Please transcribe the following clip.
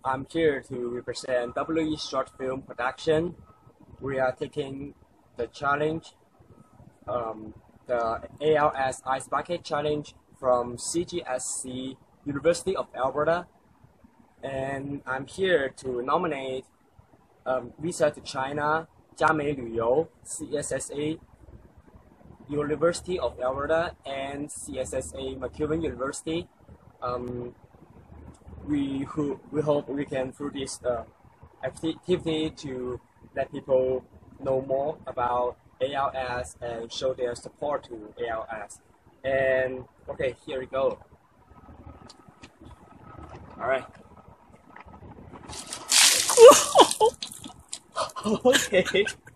I'm here to represent WE Short Film Production. We are taking the challenge, the ALS Ice Bucket Challenge from CGSC, University of Alberta. And I'm here to nominate Visa to China, 佳美旅游, CSSA, University of Alberta, and CSSA McEwen University. We hope we can through this activity to let people know more about ALS and show their support to ALS. And okay, here we go. All right. Okay.